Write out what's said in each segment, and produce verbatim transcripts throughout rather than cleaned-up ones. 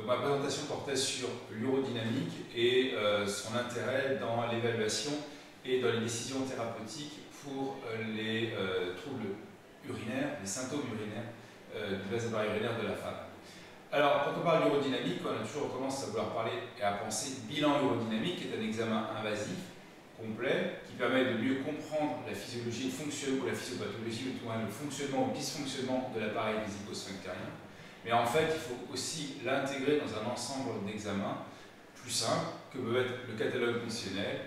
Donc ma présentation portait sur l'urodynamique et euh, son intérêt dans l'évaluation et dans les décisions thérapeutiques pour euh, les euh, troubles urinaires, les symptômes urinaires euh, du base appareil urinaire de la femme. Alors, quand on parle d'urodynamique, on a toujours tendance à vouloir parler et à penser bilan urodynamique, qui est un examen invasif, complet, qui permet de mieux comprendre la physiologie, le fonctionnement, ou la physiopathologie, ou tout le fonctionnement ou dysfonctionnement de l'appareil vésico-sphinctérien. Mais en fait, il faut aussi l'intégrer dans un ensemble d'examens plus simples que peut être le catalogue fonctionnel,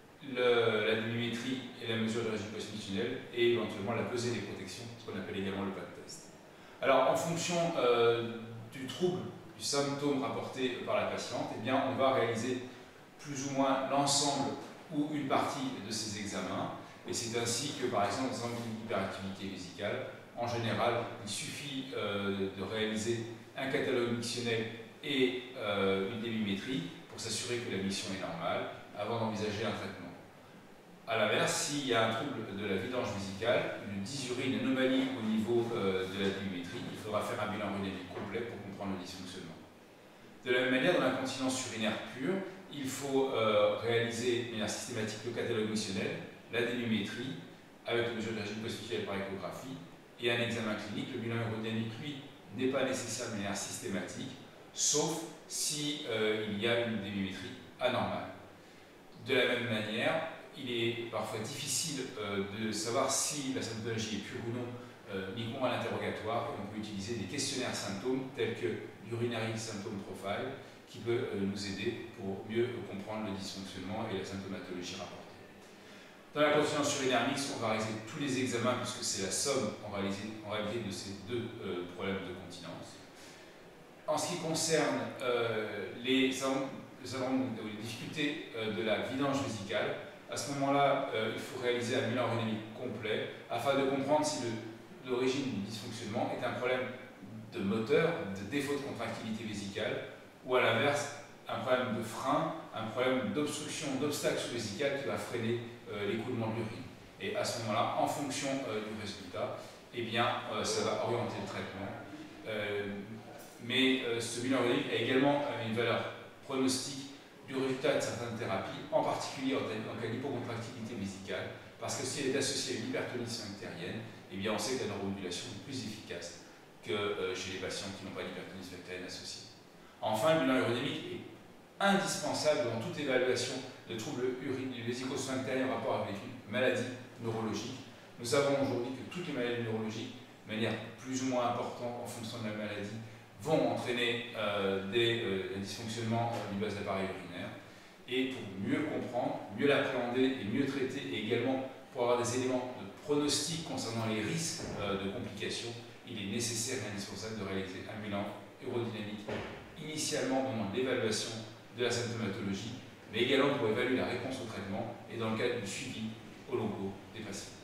le, la débitométrie et la mesure de régime constitutionnel, et éventuellement la pesée des protections, ce qu'on appelle également le P A C test. Alors, en fonction euh, du trouble, du symptôme rapporté par la patiente, eh bien, on va réaliser plus ou moins l'ensemble ou une partie de ces examens. Et c'est ainsi que, par exemple, dans une hyperactivité vésicale, en général, il suffit euh, de réaliser un catalogue mictionnel et euh, une débimétrie pour s'assurer que la mission est normale avant d'envisager un traitement. A l'inverse, s'il y a un trouble de la vidange vésicale, une dysurie, une anomalie au niveau euh, de la débimétrie, il faudra faire un bilan urodynamique complet pour comprendre le dysfonctionnement. De la même manière, dans l'incontinence urinaire pure, il faut euh, réaliser de manière systématique le catalogue missionnel, la débimétrie, avec la mesure de régime constitutionnel par échographie, et un examen clinique. Le bilan urodynamique, lui, n'est pas nécessaire de manière systématique, sauf si euh, il y a une débimétrie anormale. De la même manière, il est parfois difficile euh, de savoir si la symptomatologie est pure ou non, euh, uniquement à l'interrogatoire. On peut utiliser des questionnaires symptômes tels que l'Urinary Symptom Profile, qui peut euh, nous aider pour mieux comprendre le dysfonctionnement et la symptomatologie rapportée. Dans la continence urinaire mixte, on va réaliser tous les examens puisque c'est la somme en réalité, en réalité de ces deux euh, problèmes de continence. En ce qui concerne euh, les, les difficultés euh, de la vidange vésicale, à ce moment-là, euh, il faut réaliser un bilan urodynamique complet afin de comprendre si l'origine du dysfonctionnement est un problème de moteur, de défaut de contractilité vésicale, ou à l'inverse, un problème de frein, un problème d'obstruction, d'obstacle sous-vésical qui va freiner euh, l'écoulement de l'urine. Et à ce moment-là, en fonction euh, du résultat, eh bien, euh, ça va orienter le traitement. Euh, mais euh, ce bilan urodynamique a également euh, une valeur pronostique du résultat de certaines thérapies, en particulier en, en cas d'hypocontractilité vésicale, parce que si elle est associée à une hypertonie sphinctérienne, eh bien, on sait que la neuromodulation est plus efficace que euh, chez les patients qui n'ont pas d'hypertonie sphinctérienne associée. Enfin, le bilan urodynamique est indispensable dans toute évaluation de troubles vésico-sphinctériens en rapport avec une maladie neurologique. Nous savons aujourd'hui que toutes les maladies neurologiques, de manière plus ou moins importante en fonction de la maladie, vont entraîner euh, des, euh, des dysfonctionnements euh, du base d'appareil urinaire. Et pour mieux comprendre, mieux l'appréhender et mieux traiter, et également pour avoir des éléments de pronostic concernant les risques euh, de complications, il est nécessaire et indispensable de réaliser un bilan urodynamique initialement au moment de l'évaluation de la symptomatologie, mais également pour évaluer la réponse au traitement et dans le cadre du suivi au long cours des patients.